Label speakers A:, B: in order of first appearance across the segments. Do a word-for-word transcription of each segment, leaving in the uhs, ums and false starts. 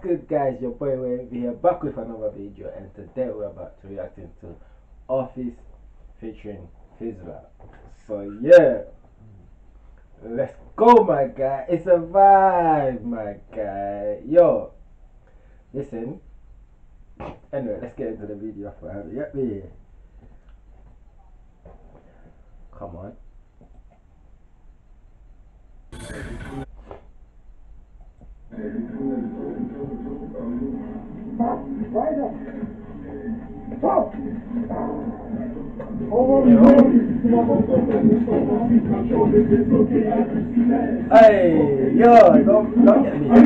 A: good, guys? Your boy Wavy here, back with another video, and today we're about to react to Office featuring Fizzler. So yeah, let's go, my guy. It's a vibe, my guy. Yo, listen. Anyway, let's get into the video for having get me here. Come on.
B: Right up. Top.
A: Hey, yo, don't, don't get me.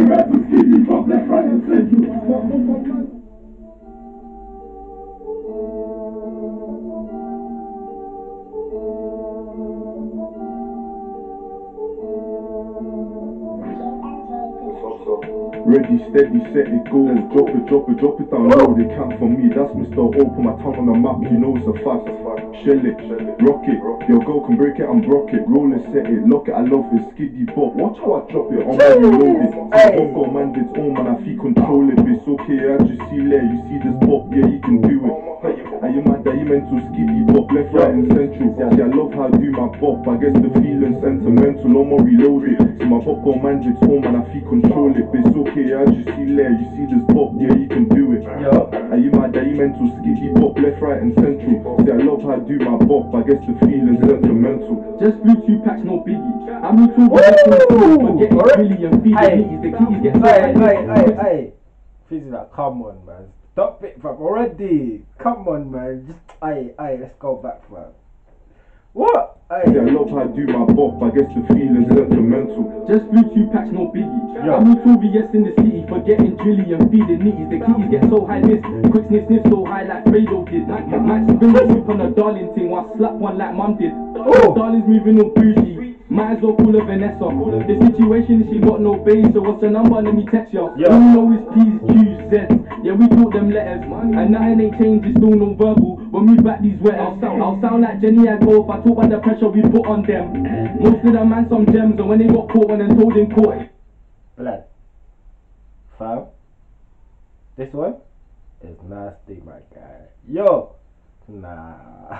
C: Ready, steady, set it, go. Drop it, drop it, drop it down low. They count for me, that's Mister O. Put my tongue on the map, you know it's a fact. Shell it, rock it. Your girl can break it and brock it. Roll it, set it, lock it, I love it. Skiddy bop, watch how I drop it. I'm ready, load it. I've got man, it's all man, I feel control it. It's okay, I just see there, you see this pop, yeah, you can do it. Are you mad that you mental? Skiddy bop, left, right, and central. See, I love how I do my bop. I guess the feeling sentimental, I'm more reloaded. See, my popcorn man, it's all man, I feel control it. It's okay, I just see there, you see this pop, yeah, you can do it. Are you mad that you mental? Skiddy bop, left, right, and central. See, I love how I do my bop. I guess the feeling sentimental.
D: Just blue two packs, no biggie. I'm not too bad for getting really and feeding the keys get so
A: Hey, hey, hey, hey. Fizzler, come on, man. Stop it, fam. Already. Come on, man. Just, hey, hey, let's go back, fam. What? Hey.
C: Yeah, I love how I do my bop. I guess the feeling sentimental.
D: Just blue two packs, no biggie.
A: Yo.
D: I'm not too B S in the city for getting drilly and feeding nitties. The keys get so high, this quick sniff sniff so high like Fredo did. Might spin the whip on a darling thing while slap one like mum did.
A: Oh.
D: Darling's moving all bougie. Might as well call her Vanessa. The situation is she got no base, so what's her number? Let me text you.
A: Yeah.
D: All you know is P's, Q's, Z's. Yeah, we taught them letters, and nothing ain't changed, it's still no verbal. When we back these wetters, I'll sound, I'll sound like Jenny Aggo if I talk about the pressure we put on them. Most of them man some gems, and when they got caught, when they told in court.
A: Blood. Fam. This one is nasty, my guy. Yo. Nah.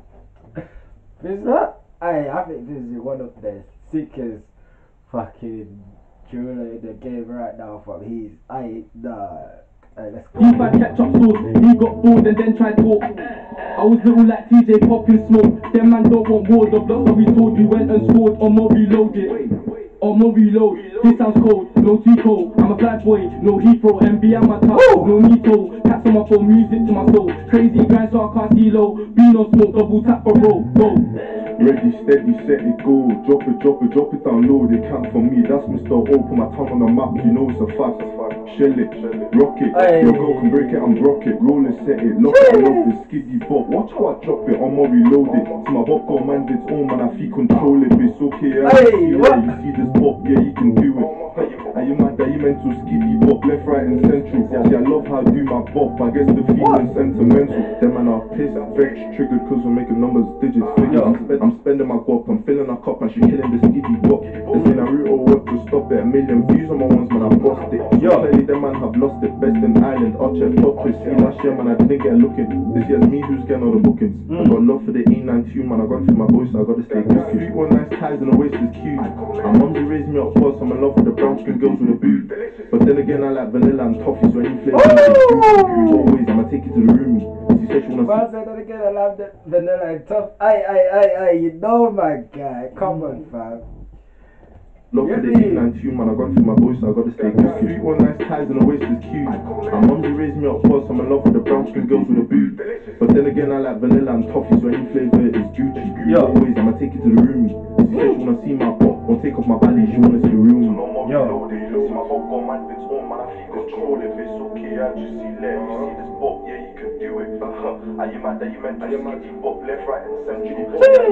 A: Fizzler? I, I think this is one of the sickest fucking driller in the game right now from his. I, nah. Hey, let's go.
D: He had ketchup sauce, he got bored and then tried talk. I was little like T J popping smoke. Them man don't want war, the blocks that we told we went and scored on more reloaded. On more reload, this sounds cold, no Tico. I'm a flat boy, no Heathrow, M B I'm a top, no Nito. Taps on my phone, music to my soul. Crazy grind so I can't see low. Be no smoke, double tap for roll, go.
C: Ready, steady, set it, go. Drop it, drop it, drop it down low. They count for me, that's Mister O. Put my tongue on the map, you know it's a fact. Shell it, rock it.
A: Hey.
C: Your girl can break it and brock it. Roll it, set it, lock it, I love it. Skiddy bop, watch how I drop it. I'm more reloaded. See my bop got man, it's all man, I feel control it. It's okay, I
A: Hey,
C: see
A: what?
C: that. You see this pop, yeah, you can do it. Are you mad that you mental? Skiddy bop, left, right, and central. See, I love how I do my bop. I guess the feeling sentimental. Them man are pissed, vexed, triggered, cause we're making numbers, digits, figures. I'm, spend, I'm spending my guap, I'm filling a cup, and she killing the skiddy bop. There's been a Naruto work to stop it. A million views on my ones, man, I bossed it.
A: Yo.
C: Clearly, them man have lost it. Best in Ireland, Archer, top twist. See, last year, man, I didn't get a look in. This year's me who's getting all the bookings. I got love for the E nine two, man. I got it for my boys, so I gotta stay good. Three more nice ties and the waist is cute. My mumsy raised me up first, I'm in love with the brown skin girls with a boot. But then again, I like vanilla and toffee, so any flavor. Always, I'ma take you to the room. She said she wanna
A: But I said that again, I love the vanilla and tough. Aye, aye, aye, aye, you know, my guy. Come on, fam.
C: love for the E nine two, man. I got it for my boys, so I gotta stay good. Three more nice ties and the waist is cute. My mumsy raised me up first, I'm in love with the brown skin girls with a boot. But then again, I like vanilla and toffee, so any flavor is Gucci.
A: Yo.
C: Always, I'ma take you to the room. She said she wanna see my pop, won't take off my belly, she wanna see the room.
A: Yo.
C: See my pop got man, it's on, man, I feel control it. It's okay, I just see let you see this pop, yeah, you can do it. Uh-huh. Are you mad that you meant to skiddy bop, left, right, and central?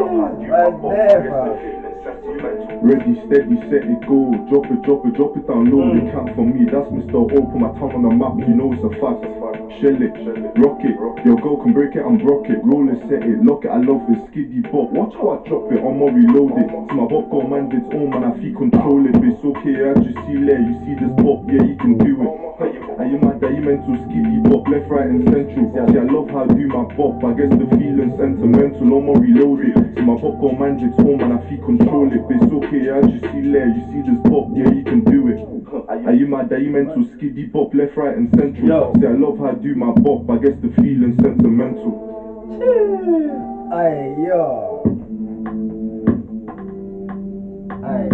C: Ready, steady, set it, go. Drop it, drop it, drop it down low. They count for me, that's Mister O. Put my tongue on the map, you know it's a fact. Shell it, rock it. Your girl can break it and brock it. Roll it, set it, lock it, I love it. Skiddy bop, watch how I drop it, I'm more reloaded. See my bop got man, it's all man, I feel control it. It's okay, I just see there, you see this pop, yeah, you can do it. Are you mad that you mental skiddy bop, left, right and central? See, I love how I do my bop, I guess the feeling sentimental, no more reloaded. See my popcorn man's home and I feel control it. But it's okay, I just see there, you see this bop, yeah you can do it. Are you mad that you mental skiddy bop, left, right and central?
A: Yo.
C: See, I love how I do my bop, I guess the feeling sentimental.
A: Aye, yo. Aye.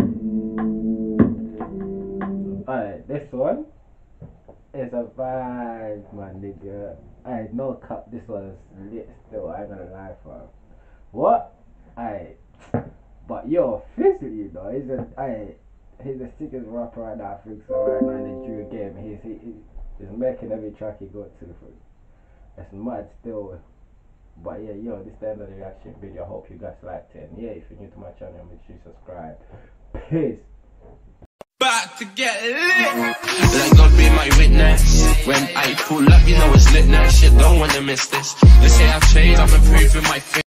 A: Aye, this one is a vibe, my nigga. Aye, no cap, this one is lit still, I ain't gonna lie for him. What? Aye. But yo, Fizzle, you know, he's a, aye, he's the sickest rapper right now, I think so, right now in the Drew game. He's, he, he's making every track he got to. It's mad still. But yeah, yo, this is the end of the reaction video. I hope you guys liked it. And yeah, if you're new to my channel, make sure you subscribe. Peace.
E: About to get lit. Let God be my witness. When I pull up, you know it's lit. That shit, don't wanna miss this. They say I've changed, I'm improving my